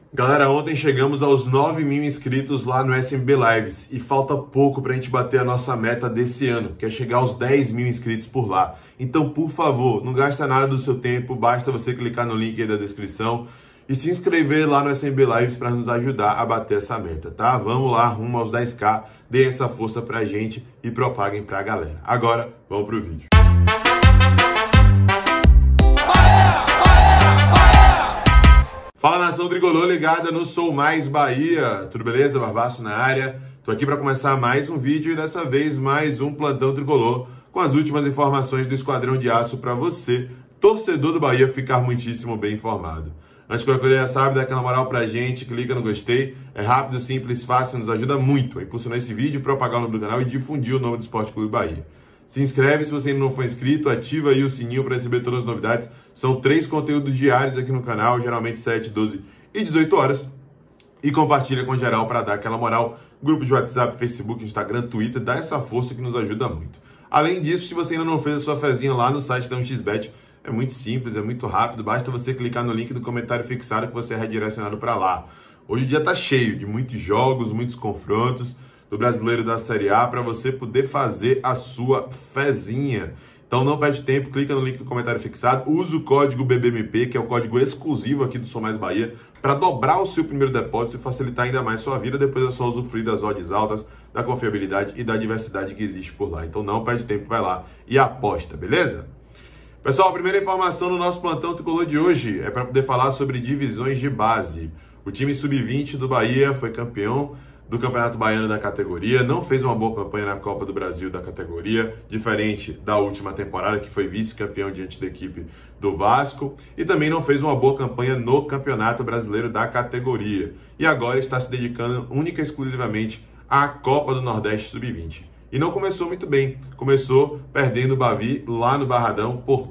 Galera, ontem chegamos aos 9.000 inscritos lá no SMB Lives e falta pouco pra gente bater a nossa meta desse ano, que é chegar aos 10.000 inscritos por lá. Então, por favor, não gasta nada do seu tempo, basta você clicar no link aí da descrição e se inscrever lá no SMB Lives para nos ajudar a bater essa meta, tá? Vamos lá, rumo aos 10k, deem essa força pra gente e propaguem pra galera. Agora, vamos pro vídeo. Fala, nação tricolor ligada no Sou Mais Bahia, tudo beleza? Barbaço na área. Tô aqui para começar mais um vídeo e dessa vez mais um plantão tricolor com as últimas informações do Esquadrão de Aço para você, torcedor do Bahia, ficar muitíssimo bem informado. Antes que qualquer coisa já sabe, dá aquela moral pra gente, clica no gostei, é rápido, simples, fácil, nos ajuda muito a impulsionar esse vídeo, propagar o nome do canal e difundir o nome do Esporte Clube Bahia. Se inscreve se você ainda não for inscrito, ativa aí o sininho para receber todas as novidades. São 3 conteúdos diários aqui no canal, geralmente 7, 12 e 18 horas. E compartilha com geral para dar aquela moral. Grupo de WhatsApp, Facebook, Instagram, Twitter, dá essa força que nos ajuda muito. Além disso, se você ainda não fez a sua fezinha lá no site da 1xBet, é muito simples, é muito rápido, basta você clicar no link do comentário fixado que você é redirecionado para lá. Hoje o dia tá cheio de muitos jogos, muitos confrontos do Brasileiro da Série A para você poder fazer a sua fezinha. Então não perde tempo, clica no link do comentário fixado, usa o código BBMP, que é o código exclusivo aqui do Sou Mais Bahia, para dobrar o seu primeiro depósito e facilitar ainda mais sua vida. Depois é só usufruir das odds altas, da confiabilidade e da diversidade que existe por lá. Então não perde tempo, vai lá e aposta, beleza? Pessoal, a primeira informação no nosso plantão tricolor de hoje é para poder falar sobre divisões de base. O time sub-20 do Bahia foi campeão do Campeonato Baiano da categoria, não fez uma boa campanha na Copa do Brasil da categoria, diferente da última temporada, que foi vice-campeão diante da equipe do Vasco, e também não fez uma boa campanha no Campeonato Brasileiro da categoria. E agora está se dedicando única e exclusivamente à Copa do Nordeste Sub-20. E não começou muito bem, começou perdendo o Bavi lá no Barradão por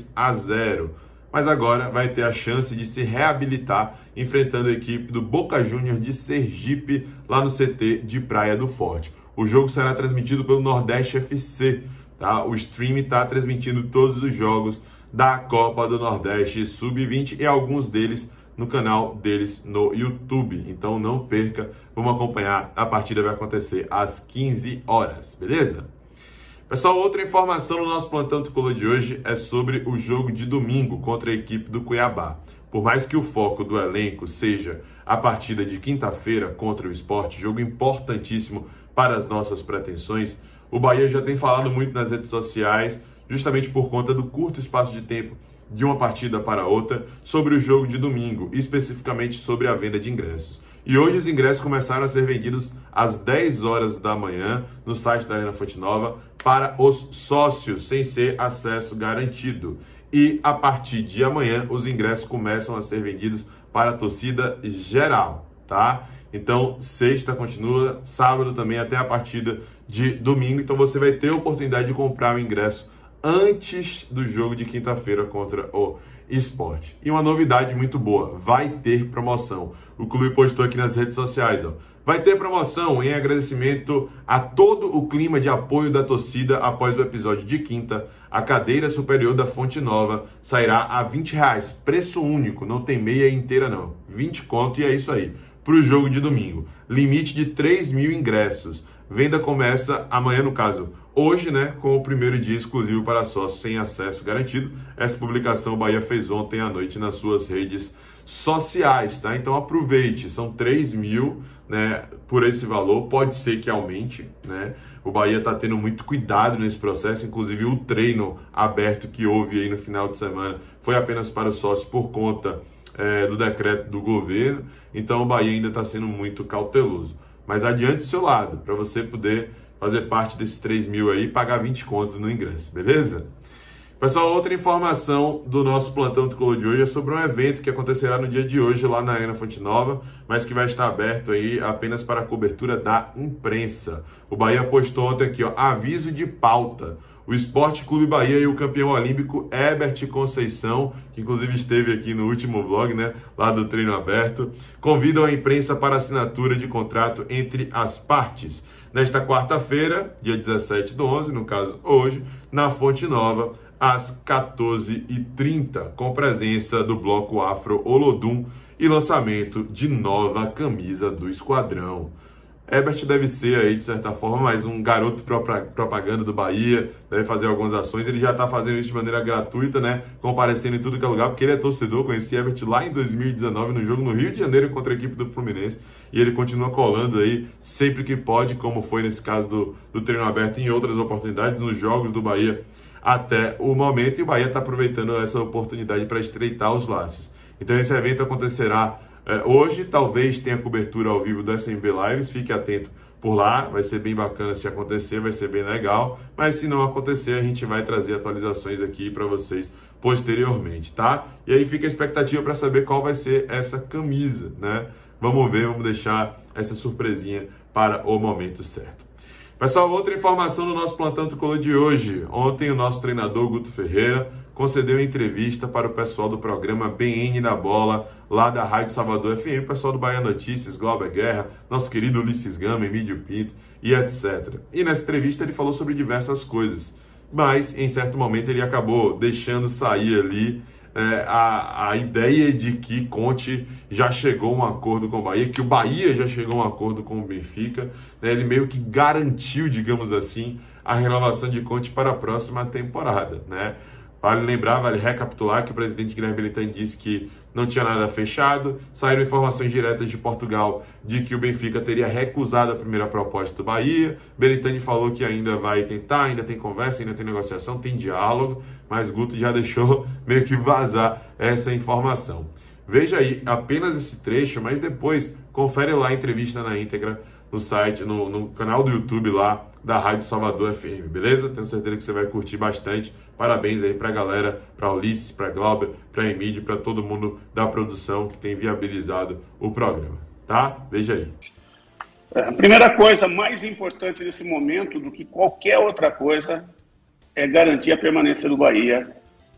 2-0. Mas agora vai ter a chance de se reabilitar enfrentando a equipe do Boca Juniors de Sergipe lá no CT de Praia do Forte. O jogo será transmitido pelo Nordeste FC, tá? O stream está transmitindo todos os jogos da Copa do Nordeste Sub-20 e alguns deles no canal deles no YouTube. Então não perca, vamos acompanhar. A partida vai acontecer às 15 horas, beleza? Pessoal, outra informação no nosso plantão tricolor de hoje é sobre o jogo de domingo contra a equipe do Cuiabá. Por mais que o foco do elenco seja a partida de quinta-feira contra o Sport, jogo importantíssimo para as nossas pretensões, o Bahia já tem falado muito nas redes sociais, justamente por conta do curto espaço de tempo de uma partida para outra, sobre o jogo de domingo, especificamente sobre a venda de ingressos. E hoje os ingressos começaram a ser vendidos às 10 horas da manhã no site da Arena Fonte Nova para os sócios, sem ser acesso garantido. E a partir de amanhã os ingressos começam a ser vendidos para a torcida geral, tá? Então sexta continua, sábado também até a partida de domingo. Então você vai ter a oportunidade de comprar o ingresso antes do jogo de quinta-feira contra o Sport. E uma novidade muito boa, vai ter promoção. O clube postou aqui nas redes sociais, ó. Vai ter promoção em agradecimento a todo o clima de apoio da torcida após o episódio de quinta. A cadeira superior da Fonte Nova sairá a R$20, preço único, não tem meia inteira não. 20 conto e é isso aí. Para o jogo de domingo. Limite de 3.000 ingressos. Venda começa amanhã, no caso, hoje, né, com o primeiro dia exclusivo para sócios sem acesso garantido. Essa publicação o Bahia fez ontem à noite nas suas redes sociais, tá? Então aproveite, são 3.000, né, por esse valor, pode ser que aumente, né? O Bahia tá tendo muito cuidado nesse processo, inclusive o treino aberto que houve aí no final de semana foi apenas para os sócios por conta do decreto do governo, então o Bahia ainda está sendo muito cauteloso. Mas adiante o seu lado, para você poder fazer parte desses 3.000 aí e pagar 20 contos no ingresso, beleza? Pessoal, outra informação do nosso plantão tricolor de hoje é sobre um evento que acontecerá no dia de hoje lá na Arena Fonte Nova, mas que vai estar aberto aí apenas para a cobertura da imprensa. O Bahia postou ontem aqui, ó, aviso de pauta. O Esporte Clube Bahia e o campeão olímpico Herbert Conceição, que inclusive esteve aqui no último vlog, né, lá do treino aberto, convidam a imprensa para assinatura de contrato entre as partes. Nesta quarta-feira, dia 17/11, no caso hoje, na Fonte Nova, às 14h30, com presença do bloco Afro Olodum e lançamento de nova camisa do esquadrão. Herbert deve ser aí, de certa forma, mais um garoto propaganda do Bahia, deve fazer algumas ações, ele já está fazendo isso de maneira gratuita, né, comparecendo em tudo que é lugar, porque ele é torcedor, conheci Herbert lá em 2019, no jogo no Rio de Janeiro contra a equipe do Fluminense, e ele continua colando aí sempre que pode, como foi nesse caso do treino aberto em outras oportunidades, nos jogos do Bahia até o momento, e o Bahia está aproveitando essa oportunidade para estreitar os laços. Então esse evento acontecerá hoje, talvez tenha cobertura ao vivo do SMB Lives, fique atento por lá, vai ser bem bacana se acontecer, vai ser bem legal, mas se não acontecer, a gente vai trazer atualizações aqui para vocês posteriormente, tá? E aí fica a expectativa para saber qual vai ser essa camisa, né? Vamos ver, vamos deixar essa surpresinha para o momento certo. Pessoal, outra informação no nosso Plantão Tricolor de hoje. Ontem o nosso treinador Guto Ferreira concedeu entrevista para o pessoal do programa BN da Bola, lá da Rádio Salvador FM, pessoal do Bahia Notícias, Glauber Guerra, nosso querido Ulisses Gama, Emílio Pinto e etc. E nessa entrevista ele falou sobre diversas coisas, mas em certo momento ele acabou deixando sair ali a ideia de que Conte já chegou a um acordo com o Bahia, que o Bahia já chegou a um acordo com o Benfica, né? Ele meio que garantiu, digamos assim, a renovação de Conte para a próxima temporada, né? Vale lembrar, vale recapitular que o presidente Guilherme Belintani disse que não tinha nada fechado. Saíram informações diretas de Portugal de que o Benfica teria recusado a primeira proposta do Bahia. Belintani falou que ainda vai tentar, ainda tem conversa, ainda tem negociação, tem diálogo, mas Guto já deixou meio que vazar essa informação. Veja aí apenas esse trecho, mas depois confere lá a entrevista na íntegra no site, no canal do YouTube lá da Rádio Salvador FM, beleza? Tenho certeza que você vai curtir bastante. Parabéns aí pra galera, pra Ulisses, pra Glauber, pra Emílio, pra todo mundo da produção que tem viabilizado o programa, tá? Veja aí. A primeira coisa mais importante nesse momento do que qualquer outra coisa é garantir a permanência do Bahia.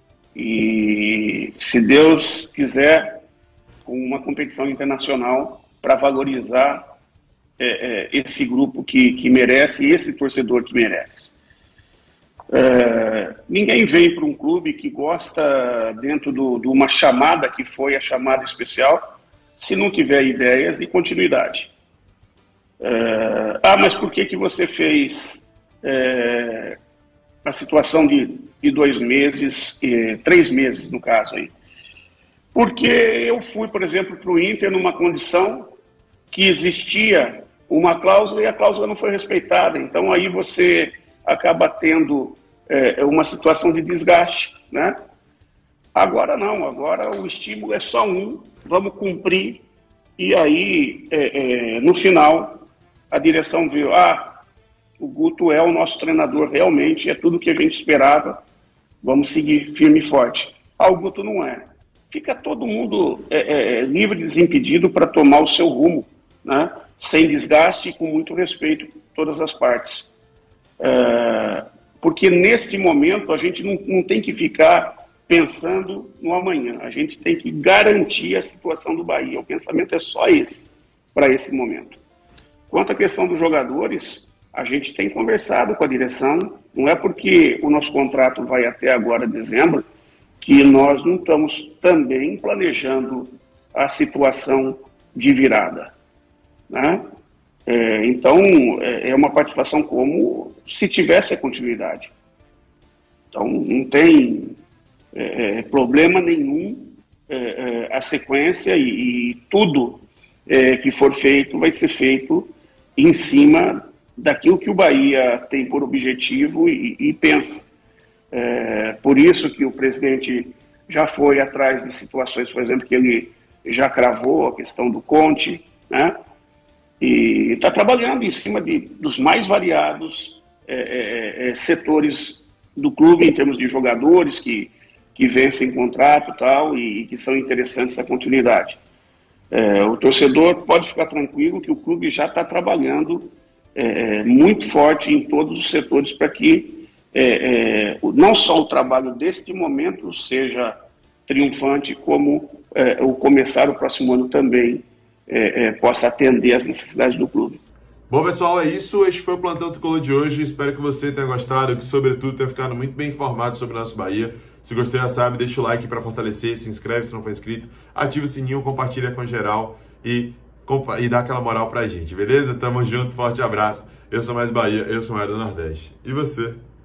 E, se Deus quiser, com uma competição internacional para valorizar esse grupo que merece e esse torcedor que merece. Ninguém vem para um clube que gosta dentro de uma chamada que foi a chamada especial se não tiver ideias de continuidade. Mas por que você fez a situação de 2 meses, 3 meses no caso aí? Porque eu fui, por exemplo, para o Inter numa condição que existia uma cláusula e a cláusula não foi respeitada. Então aí você acaba tendo uma situação de desgaste, né? Agora não, agora o estímulo é só um, vamos cumprir, e aí no final a direção viu, o Guto é o nosso treinador realmente, é tudo que a gente esperava, vamos seguir firme e forte. O Guto não é. Fica todo mundo livre e desimpedido para tomar o seu rumo, né? Sem desgaste e com muito respeito por todas as partes. Porque neste momento a gente não tem que ficar pensando no amanhã, a gente tem que garantir a situação do Bahia. O pensamento é só esse, para esse momento. Quanto à questão dos jogadores, a gente tem conversado com a direção, não é porque o nosso contrato vai até agora, dezembro, que nós não estamos também planejando a situação de virada, né? Então, é uma participação como se tivesse a continuidade. Então, não tem problema nenhum a sequência e tudo que for feito vai ser feito em cima daquilo que o Bahia tem por objetivo e pensa. Por isso que o presidente já foi atrás de situações, por exemplo, que ele já cravou a questão do Conte, né? E está trabalhando em cima dos mais variados setores do clube, em termos de jogadores que vencem contrato e que são interessantes a continuidade. O torcedor pode ficar tranquilo que o clube já está trabalhando muito forte em todos os setores para que não só o trabalho deste momento seja triunfante, como o começar o próximo ano também possa atender às necessidades do clube. Bom, pessoal, é isso. Este foi o Plantão Tricolor de hoje. Espero que você tenha gostado, que, sobretudo, tenha ficado muito bem informado sobre o nosso Bahia. Se gostou, já sabe, deixa o like para fortalecer, se inscreve se não for inscrito, ativa o sininho, compartilha com geral e dá aquela moral pra gente, beleza? Tamo junto, forte abraço. Eu sou Mais Bahia, eu sou Mais do Nordeste. E você?